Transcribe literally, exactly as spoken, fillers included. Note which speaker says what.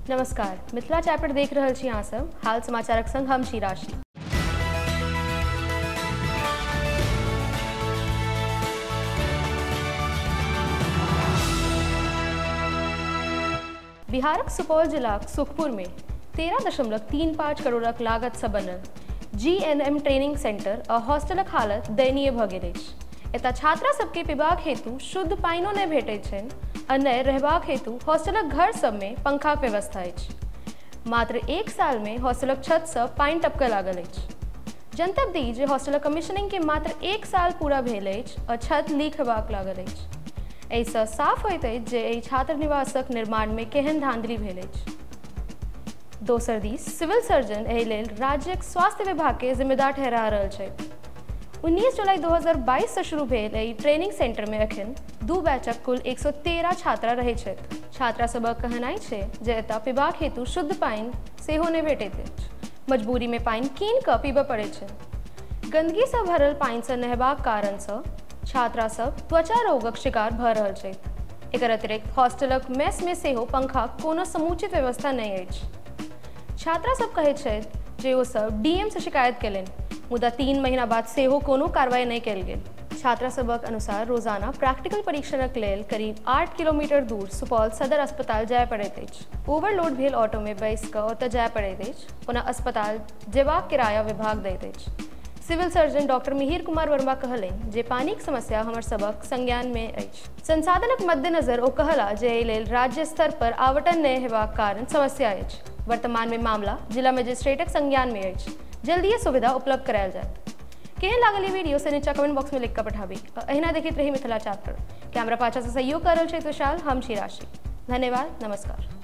Speaker 1: नमस्कार, मिथिला चैप्टर देख रहल छी अहाँ सब। हाल समाचारक संग हम छी राशि। बिहारक सुपौल जिलाक सुखपुर में तेरह दशमलव तीन पाँच करोड़क लागत सँ बनल G N M training centre आ हॉस्टलक हालत दयनीय भऽ गेल अछि। एतय छात्रा सबके पीबाक हेतु शुद्ध पानियो नहि भेटैत छनि आ नहि रहबाक हेतु हॉस्टलक घर सबमे पंखाक व्यवस्था अछि। मात्र एक साल में हॉस्टलक छत सँ पानि टपकऽ लागल अछि। जनतब दी जे हॉस्टलक कमीशनिंग के मात्र एक साल पूरा भेल अछि आ छत लीक हेबाक लागल अछि। एहिसँ साफ होइत अछि जे एहि छात्र निवासक निर्माण में केहन धांधली भेल अछि। दोसर दिस सिविल सर्जन एहि लेल राज्यक स्वास्थ्य विभाग के जिम्मेदार ठहरा रहल छथि। उन्नीस जुलाई दो हजार बाईस से शुरू भेल एहि ट्रेनिंग सेंटर में एखन दू बैचक कुल एक सौ तेरह छात्रा रहैत छथि। छात्रा सबक कहनाइ छै जे एतय पीबाक हेतु शुद्ध पानि सेहो नहि भेटैत अछि। मजबूरी में पानि कीन कऽ पीबऽ पड़ैत छै। गंदगी सँ भरल पानि सँ नहबाक कारण सँ छात्रा सब त्वचा रोगक शिकार भऽ रहल छथि। एकर अतिरिक्त हॉस्टलक मेस में सेहो पंखाक कोनो समुचित व्यवस्था नहि अछि। छात्रा सब कहैत छथि जे ओ सब डी एम से शिकायत केलनि, मुदा तीन महीना बाद सेहो कोनो कार्रवाई नहीं कयल गेल। छात्रा सबक अनुसार रोजाना प्रैक्टिकल परीक्षणक लेल करीब आठ किलोमीटर दूर सुपौल सदर अस्पताल जाय पड़ैत अछि। ओवरलोड भेल ऑटो में बैस कऽ ओतय जाय पड़ैत अछि, ओना अस्पताल जेबाक किराया विभाग दैत अछि। Civil surgeon doctor Mihir Kumar Verma कहलनि जे पानिक समस्या हमर सबक संज्ञान में अछि। संसाधनक मद्देनजर ओ कहला जे एहि लेल राज्य स्तर पर आवंटन नहि हेबाक कारण समस्या अछि। वर्तमान में मामला जिला मजिस्ट्रेटक संज्ञान में अछि। जल्दीए सुविधा उपलब्ध करायल जायत। केहन लागल ई वीडियो से नीचा कमेंट बॉक्स में लिख कऽ पठाबी। अहिना देखैत रही मिथिला चैप्टर। कैमरा पाछा से सहयोग कर रहल छै विशाल, हम छी राशि। धन्यवाद, नमस्कार।